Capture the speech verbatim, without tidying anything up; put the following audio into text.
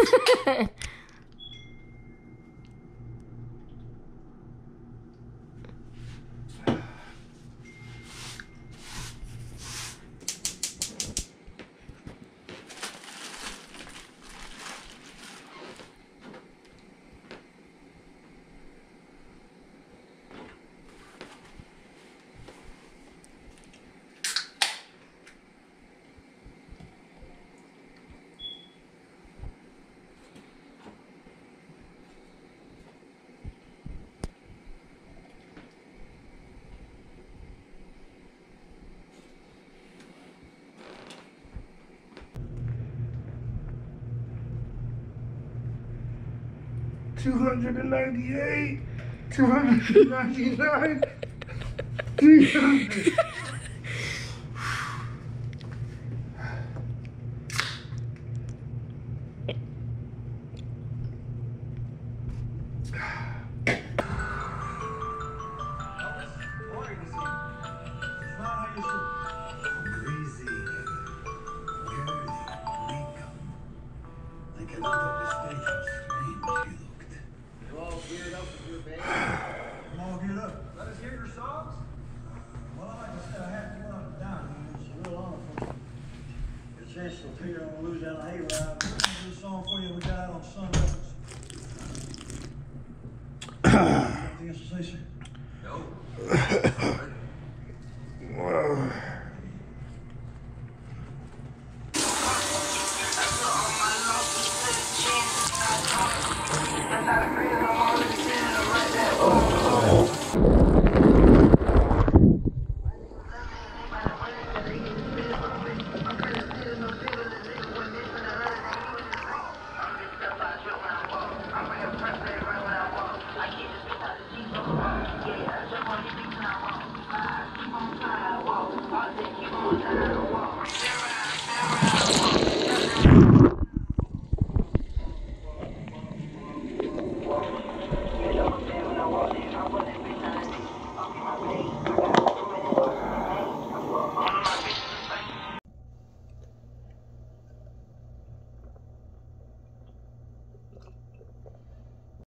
two hundred ninety-eight, two hundred ninety-nine, three hundred. So Peter on Louisiana Hayride. I'm gonna do a song for you we got out on Sun Records. Anything else to say, sir? No.